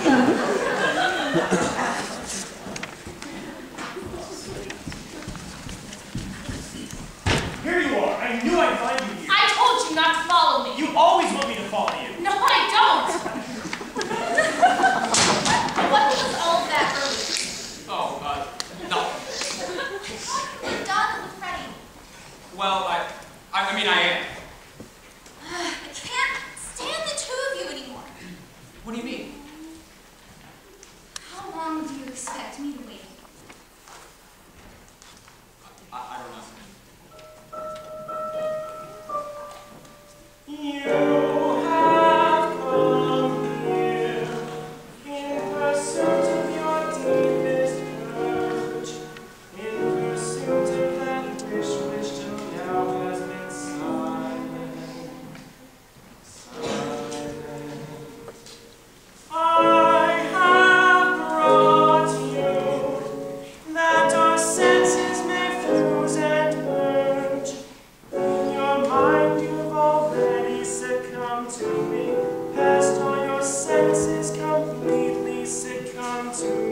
Here you are. I knew I'd find you here. I told you not to follow me. You always want me to follow you. No, I don't. What was all of that earlier? Oh, no. You're done with Freddie. Well, I mean, I am. I can't stand the two of you anymore. What do you mean? How long do you expect me to wait? I don't know. You have come here in pursuit of your deepest urge, in pursuit of that wish which till now has been silent. I have brought you that our senses may fuse and merge. In your mind you've already succumbed to me, past all your senses completely succumbed to me.